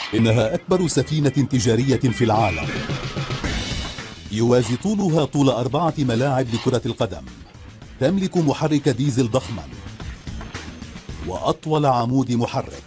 إنها أكبر سفينة تجارية في العالم، يوازي طولها طول 4 ملاعب لكرة القدم، تملك محرك ديزل ضخما وأطول عمود محرك.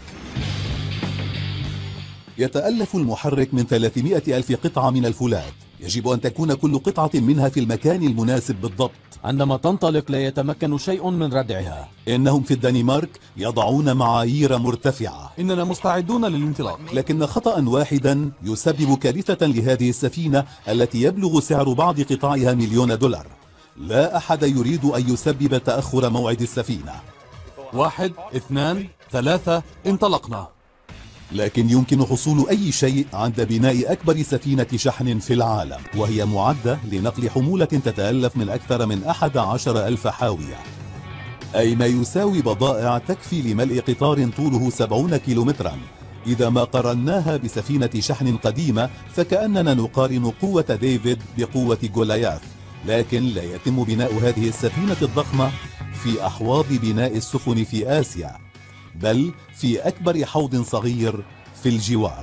يتألف المحرك من 300 ألف قطعة من الفولاذ، يجب أن تكون كل قطعة منها في المكان المناسب بالضبط. عندما تنطلق لا يتمكن شيء من ردعها. إنهم في الدنمارك يضعون معايير مرتفعة. إننا مستعدون للانطلاق. لكن خطأ واحدا يسبب كارثة لهذه السفينة التي يبلغ سعر بعض قطعها $1,000,000. لا أحد يريد أن يسبب تأخر موعد السفينة. 1 2 3 انطلقنا. لكن يمكن حصول أي شيء عند بناء أكبر سفينة شحن في العالم، وهي معدة لنقل حمولة تتألف من أكثر من 11,000 حاوية، أي ما يساوي بضائع تكفي لملء قطار طوله 70 كيلومترا. إذا ما قارناها بسفينة شحن قديمة فكأننا نقارن قوة ديفيد بقوة جولاياث، لكن لا يتم بناء هذه السفينة الضخمة في أحواض بناء السفن في آسيا، بل في أكبر حوض صغير في الجوار.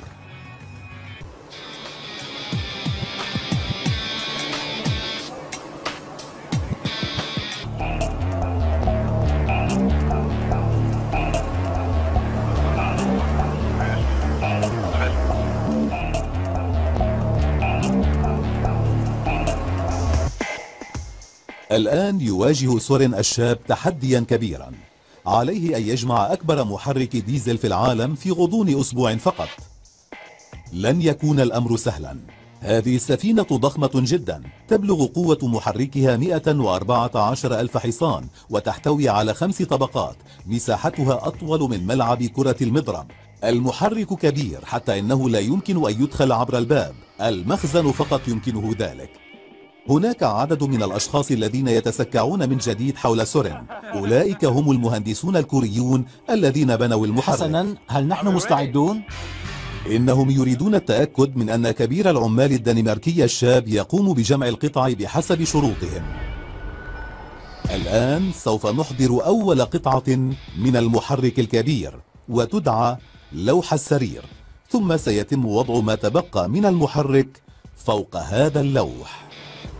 الآن يواجه سورين الشاب تحديا كبيرا، عليه أن يجمع أكبر محرك ديزل في العالم في غضون أسبوع فقط. لن يكون الأمر سهلا. هذه السفينة ضخمة جدا، تبلغ قوة محركها 114 ألف حصان، وتحتوي على 5 طبقات، مساحتها أطول من ملعب كرة المضرب. المحرك كبير حتى إنه لا يمكن أن يدخل عبر الباب، المخزن فقط يمكنه ذلك. هناك عدد من الأشخاص الذين يتسكعون من جديد حول سورين، أولئك هم المهندسون الكوريون الذين بنوا المحرك. حسنا، هل نحن مستعدون؟ إنهم يريدون التأكد من أن كبير العمال الدنماركي الشاب يقوم بجمع القطع بحسب شروطهم. الآن سوف نحضر أول قطعة من المحرك الكبير، وتدعى لوح السرير، ثم سيتم وضع ما تبقى من المحرك فوق هذا اللوح.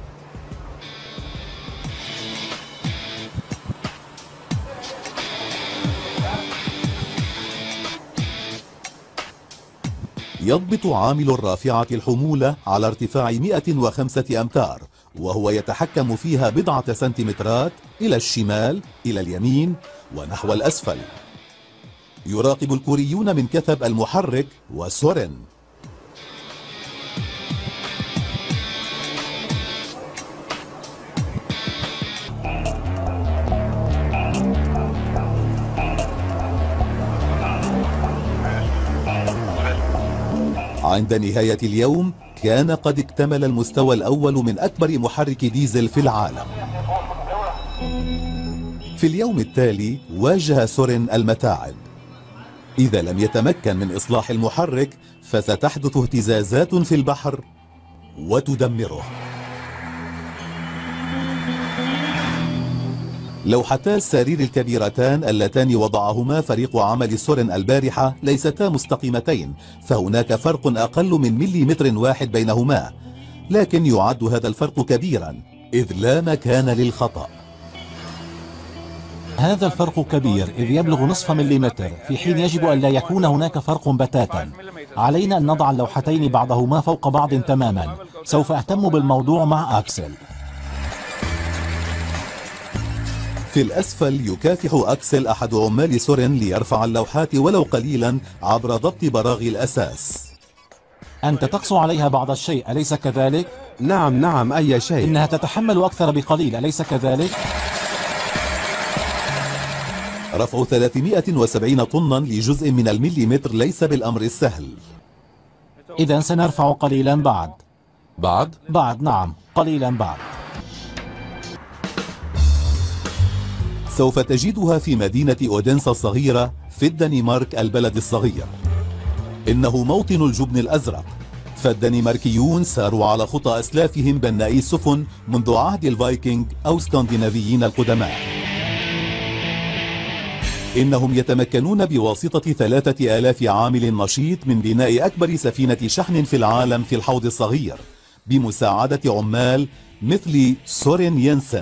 يضبط عامل الرافعة الحمولة على ارتفاع 105 أمتار، وهو يتحكم فيها بضعة سنتيمترات إلى الشمال، إلى اليمين، ونحو الأسفل. يراقب الكوريون من كثب المحرك وسورين. عند نهاية اليوم كان قد اكتمل المستوى الأول من أكبر محرك ديزل في العالم. في اليوم التالي واجه سورين المتاعب. إذا لم يتمكن من إصلاح المحرك فستحدث اهتزازات في البحر وتدمره. لوحتا السرير الكبيرتان اللتان وضعهما فريق عمل سورين البارحة ليستا مستقيمتين، فهناك فرق أقل من مليمتر واحد بينهما، لكن يعد هذا الفرق كبيرا إذ لا مكان للخطأ. هذا الفرق كبير إذ يبلغ نصف مليمتر، في حين يجب أن لا يكون هناك فرق بتاتا. علينا أن نضع اللوحتين بعضهما فوق بعض تماما. سوف أهتم بالموضوع مع أكسل. في الأسفل يكافح أكسل أحد عمال سورين ليرفع اللوحات ولو قليلا عبر ضبط براغي الأساس. أنت تقسو عليها بعض الشيء، أليس كذلك؟ نعم أي شيء. إنها تتحمل أكثر بقليل، أليس كذلك؟ رفع 370 طنا لجزء من المليمتر ليس بالأمر السهل. إذا سنرفع قليلا بعد نعم، قليلا بعد. سوف تجدها في مدينة أودنسا الصغيرة في الدنمارك، البلد الصغير. إنه موطن الجبن الأزرق، فالدنماركيون ساروا على خطى أسلافهم بنائي السفن منذ عهد الفايكنج أو اسكندنافيين القدماء. إنهم يتمكنون بواسطة 3000 عامل نشيط من بناء أكبر سفينة شحن في العالم في الحوض الصغير بمساعدة عمال مثل سورين ينسن.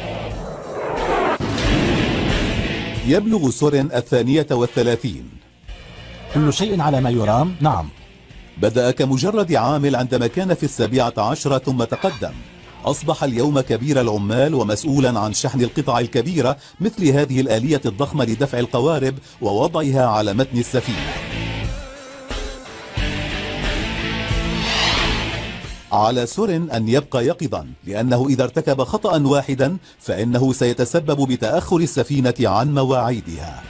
يبلغ سورين 32. كل شيء على ما يرام؟ نعم. بدأ كمجرد عامل عندما كان في 17 ثم تقدم. أصبح اليوم كبير العمال ومسؤولا عن شحن القطع الكبيرة مثل هذه الآلية الضخمة لدفع القوارب ووضعها على متن السفينة. على سورين أن يبقى يقظا، لأنه إذا ارتكب خطأ واحدا فإنه سيتسبب بتأخر السفينة عن مواعيدها.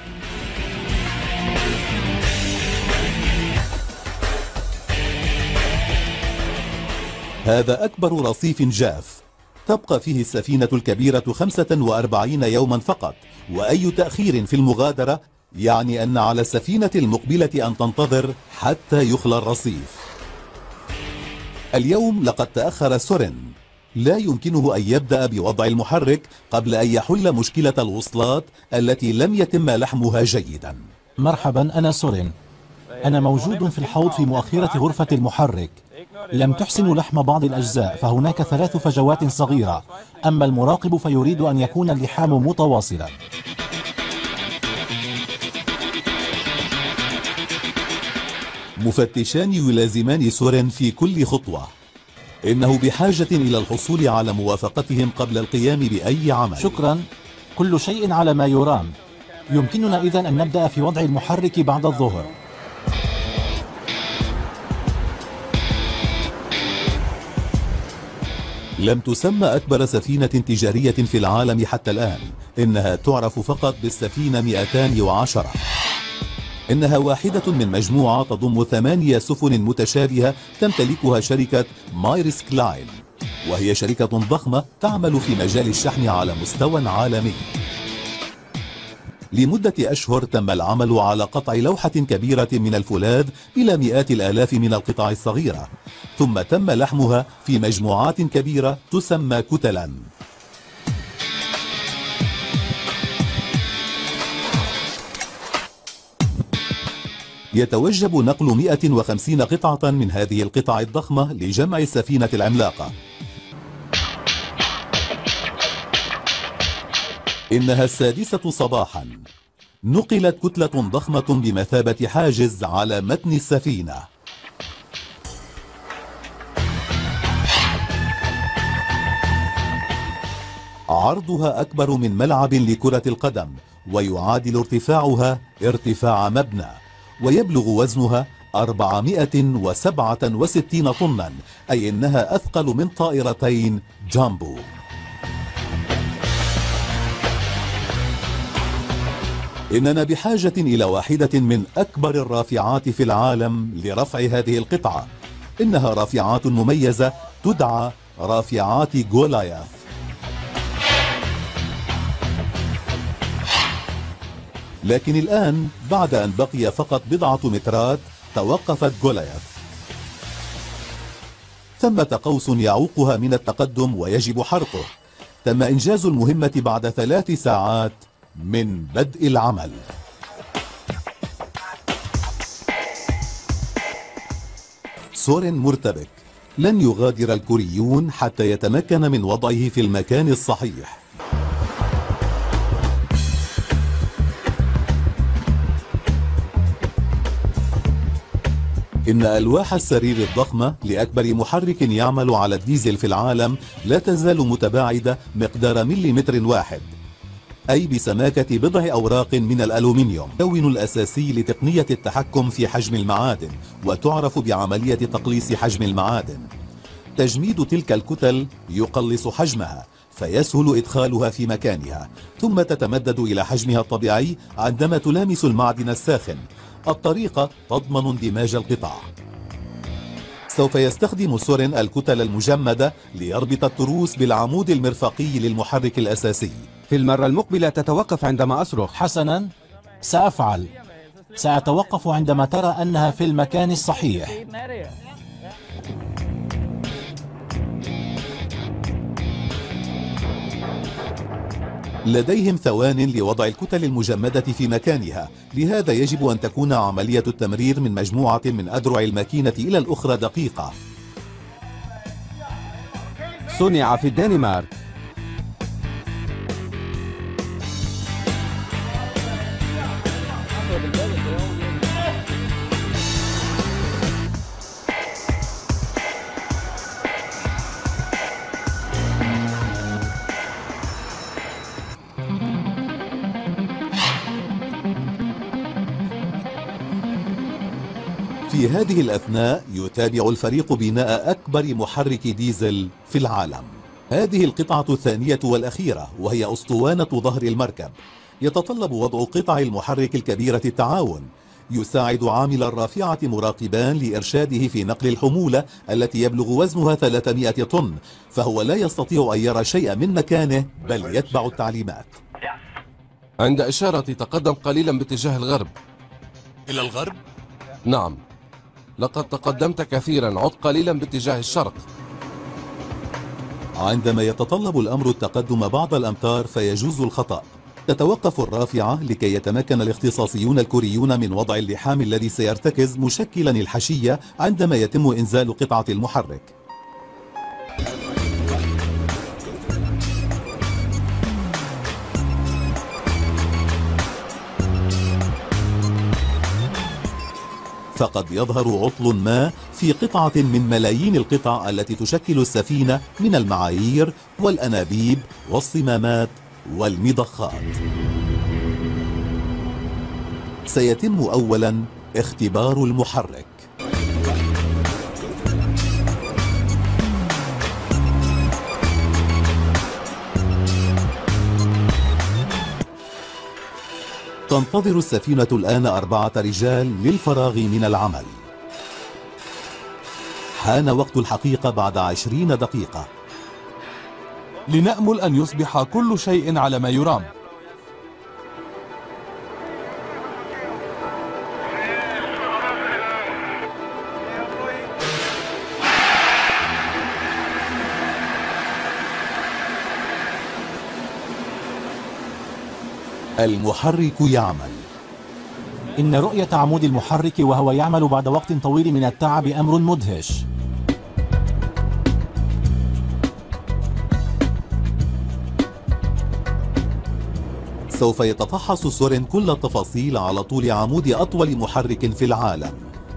هذا أكبر رصيف جاف، تبقى فيه السفينة الكبيرة 45 يوما فقط، وأي تأخير في المغادرة يعني أن على السفينة المقبلة أن تنتظر حتى يخلى الرصيف. اليوم لقد تأخر سورين، لا يمكنه أن يبدأ بوضع المحرك قبل أن يحل مشكلة الوصلات التي لم يتم لحمها جيدا. مرحبا، أنا سورين. أنا موجود في الحوض في مؤخرة غرفة المحرك. لم تحسنوا لحم بعض الأجزاء، فهناك 3 فجوات صغيرة. أما المراقب فيريد أن يكون اللحام متواصلا. مفتشان يلازمان سورين في كل خطوة. إنه بحاجة إلى الحصول على موافقتهم قبل القيام بأي عمل. شكرا، كل شيء على ما يرام. يمكننا إذن أن نبدأ في وضع المحرك بعد الظهر. لم تسمى أكبر سفينة تجارية في العالم حتى الآن، إنها تعرف فقط بالسفينة 210. إنها واحدة من مجموعة تضم 8 سفن متشابهة تمتلكها شركة مايرسك لاين، وهي شركة ضخمة تعمل في مجال الشحن على مستوى عالمي. لمدة أشهر تم العمل على قطع لوحة كبيرة من الفولاذ إلى مئات الآلاف من القطع الصغيرة، ثم تم لحمها في مجموعات كبيرة تسمى كتلا. يتوجب نقل 150 قطعة من هذه القطع الضخمة لجمع السفينة العملاقة. إنها 6 صباحا. نقلت كتلة ضخمة بمثابة حاجز على متن السفينة. عرضها أكبر من ملعب لكرة القدم، ويعادل ارتفاعها ارتفاع مبنى، ويبلغ وزنها 467 طنا، أي إنها أثقل من طائرتين جامبو. إننا بحاجة إلى واحدة من أكبر الرافعات في العالم لرفع هذه القطعة. إنها رافعات مميزة تدعى رافعات جولاياث. لكن الآن بعد أن بقي فقط بضعة مترات توقفت جولاياث. ثمة قوس يعوقها من التقدم ويجب حرقه. تم إنجاز المهمة بعد 3 ساعات من بدء العمل. سورين مرتبك. لن يغادر الكوريون حتى يتمكن من وضعه في المكان الصحيح. إن ألواح السرير الضخمة لأكبر محرك يعمل على الديزل في العالم لا تزال متباعدة مقدار مليمتر واحد، أي بسماكة بضع أوراق من الألومنيوم، المكون الأساسي لتقنية التحكم في حجم المعادن، وتعرف بعملية تقليص حجم المعادن. تجميد تلك الكتل يقلص حجمها، فيسهل إدخالها في مكانها، ثم تتمدد إلى حجمها الطبيعي عندما تلامس المعدن الساخن. الطريقة تضمن اندماج القطع. سوف يستخدم سورين الكتل المجمدة ليربط التروس بالعمود المرفقي للمحرك الأساسي. في المرة المقبلة تتوقف عندما أصرخ. حسنا، سأفعل. سأتوقف عندما ترى أنها في المكان الصحيح. لديهم ثوان لوضع الكتل المجمدة في مكانها، لهذا يجب أن تكون عملية التمرير من مجموعة من أذرع الماكينة إلى الأخرى دقيقة. صنع في الدنمارك. في هذه الأثناء يتابع الفريق بناء أكبر محرك ديزل في العالم. هذه القطعة الثانية والأخيرة، وهي أسطوانة ظهر المركب. يتطلب وضع قطع المحرك الكبيرة التعاون. يساعد عامل الرافعة مراقبان لإرشاده في نقل الحمولة التي يبلغ وزنها 300 طن، فهو لا يستطيع أن يرى شيئا من مكانه بل يتبع التعليمات. عند إشارة تقدم قليلا باتجاه الغرب. إلى الغرب؟ نعم، لقد تقدمت كثيرا، عد قليلا باتجاه الشرق. عندما يتطلب الأمر التقدم بعض الأمتار فيجوز الخطأ. تتوقف الرافعة لكي يتمكن الاختصاصيون الكوريون من وضع اللحام الذي سيرتكز مشكلا الحشية عندما يتم إنزال قطعة المحرك. فقد يظهر عطل ما في قطعة من ملايين القطع التي تشكل السفينة من المعايير والأنابيب والصمامات والمضخات. سيتم أولا اختبار المحرك. تنتظر السفينة الآن 4 رجال للفراغ من العمل. حان وقت الحقيقة بعد 20 دقيقة. لنأمل أن يصبح كل شيء على ما يرام. المحرك يعمل. إن رؤية عمود المحرك وهو يعمل بعد وقت طويل من التعب أمر مدهش. سوف يتفحص سورين كل التفاصيل على طول عمود أطول محرك في العالم.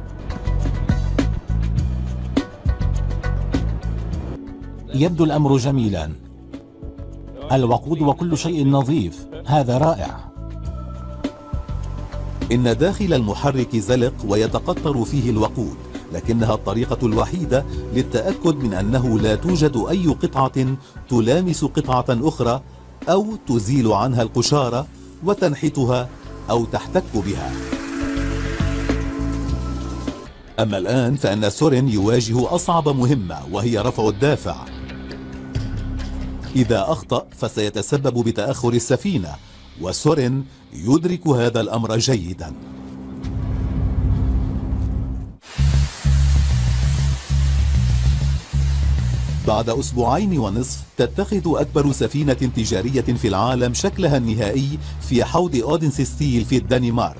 يبدو الأمر جميلا. الوقود وكل شيء نظيف، هذا رائع. إن داخل المحرك زلق ويتقطر فيه الوقود، لكنها الطريقة الوحيدة للتأكد من أنه لا توجد أي قطعة تلامس قطعة أخرى أو تزيل عنها القشارة وتنحتها أو تحتك بها. أما الآن فإن سورين يواجه أصعب مهمة، وهي رفع الدافع. إذا أخطأ فسيتسبب بتأخر السفينة، وسورين يدرك هذا الأمر جيدا. بعد 2.5 أسبوع تتخذ أكبر سفينة تجارية في العالم شكلها النهائي في حوض أودنسي ستيل في الدنمارك.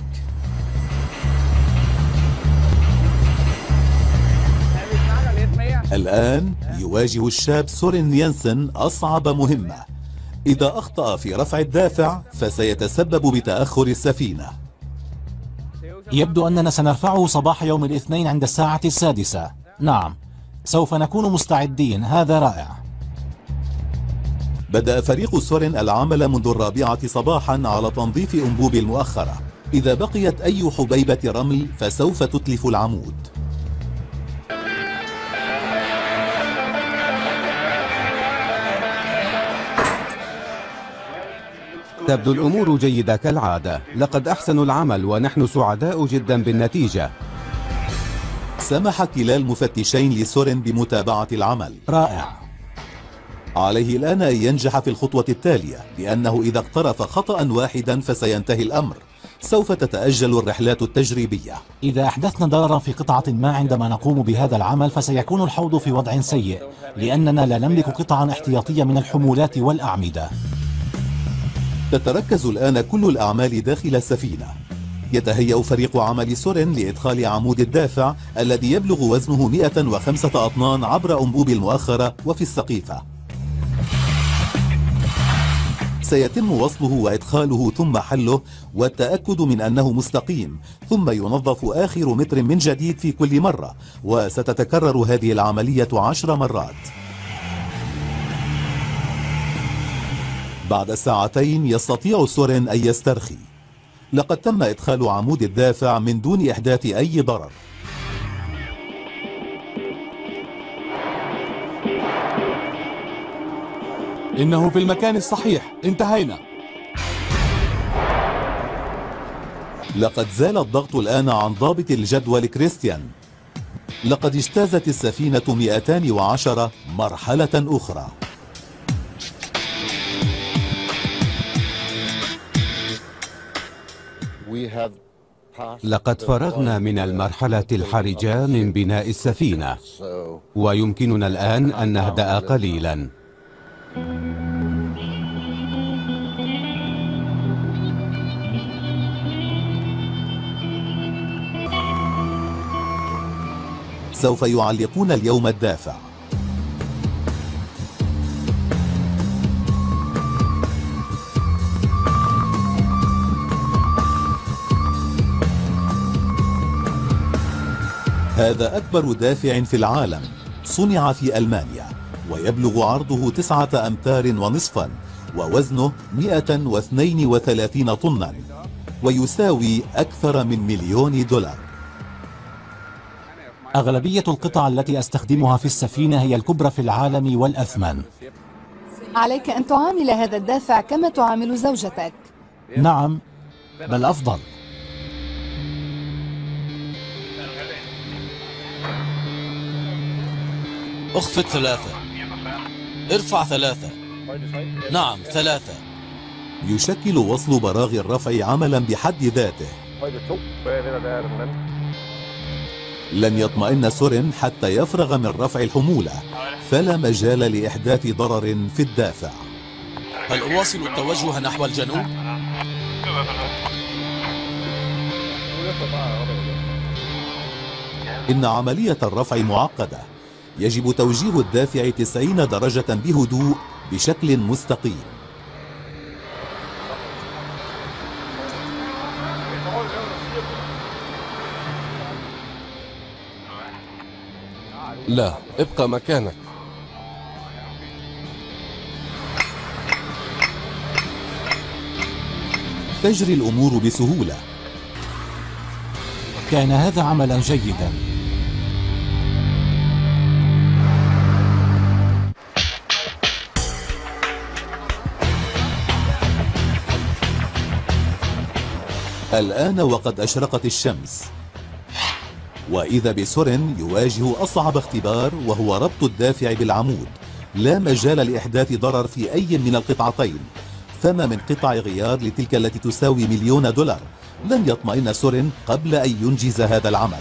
الآن يواجه الشاب سورين يانسن أصعب مهمة. إذا أخطأ في رفع الدافع فسيتسبب بتأخر السفينة. يبدو أننا سنرفعه صباح يوم الاثنين عند الساعة 6. نعم، سوف نكون مستعدين، هذا رائع. بدأ فريق سورين العمل منذ 4 صباحا على تنظيف أنبوب المؤخرة. إذا بقيت أي حبيبة رمل فسوف تتلف العمود. تبدو الأمور جيدة كالعادة، لقد أحسنوا العمل ونحن سعداء جدا بالنتيجة. سمح كلا المفتشين لسورين بمتابعة العمل. رائع. عليه الآن أن ينجح في الخطوة التالية، لأنه إذا اقترف خطأ واحدا فسينتهي الأمر. سوف تتأجل الرحلات التجريبية. إذا أحدثنا ضررا في قطعة ما عندما نقوم بهذا العمل فسيكون الحوض في وضع سيء، لأننا لا نملك قطعا احتياطية من الحمولات والأعمدة. تتركز الآن كل الأعمال داخل السفينة. يتهيأ فريق عمل سورين لإدخال عمود الدافع الذي يبلغ وزنه 105 أطنان عبر أنبوب المؤخرة وفي السقيفة. سيتم وصله وإدخاله ثم حله والتأكد من أنه مستقيم، ثم ينظف آخر متر من جديد في كل مرة، وستتكرر هذه العملية 10 مرات. بعد ساعتين يستطيع سورين أن يسترخي. لقد تم إدخال عمود الدافع من دون إحداث أي ضرر. إنه في المكان الصحيح. انتهينا. لقد زال الضغط الآن عن ضابط الجدول كريستيان. لقد اجتازت السفينة 210 مرحلة أخرى. لقد فرغنا من المرحلة الحرجة من بناء السفينة، ويمكننا الآن أن نهدأ قليلا. سوف يعلقون اليوم الدافع. هذا أكبر دافع في العالم، صنع في ألمانيا، ويبلغ عرضه 9 أمتار ونصفا، ووزنه 132 طنا، ويساوي أكثر من $1,000,000. أغلبية القطع التي أستخدمها في السفينة هي الكبرى في العالم والأثمن. عليك أن تعامل هذا الدافع كما تعامل زوجتك. نعم، بل أفضل. اخفض 3، ارفع 3، نعم 3. يشكل وصل براغي الرفع عملا بحد ذاته. لن يطمئن سورين حتى يفرغ من رفع الحمولة، فلا مجال لإحداث ضرر في الدافع. هل أواصل التوجه نحو الجنوب؟ إن عملية الرفع معقدة. يجب توجيه الدافع 90 درجة بهدوء بشكل مستقيم. لا، ابقى مكانك. تجري الأمور بسهولة. كان هذا عملا جيدا. الآن وقد أشرقت الشمس، وإذا بسورين يواجه أصعب اختبار، وهو ربط الدافع بالعمود. لا مجال لإحداث ضرر في أي من القطعتين، فما من قطع غيار لتلك التي تساوي $1,000,000. لن يطمئن سورين قبل أن ينجز هذا العمل.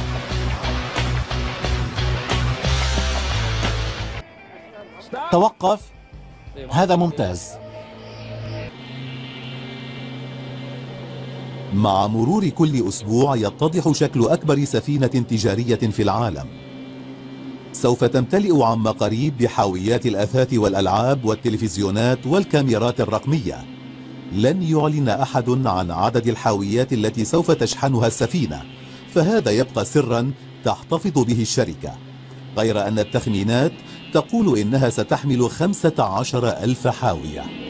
توقف، هذا ممتاز. مع مرور كل أسبوع يتضح شكل أكبر سفينة تجارية في العالم. سوف تمتلئ عما قريب بحاويات الأثاث والألعاب والتلفزيونات والكاميرات الرقمية. لن يعلن أحد عن عدد الحاويات التي سوف تشحنها السفينة، فهذا يبقى سرا تحتفظ به الشركة، غير أن التخمينات تقول إنها ستحمل 15,000 حاوية.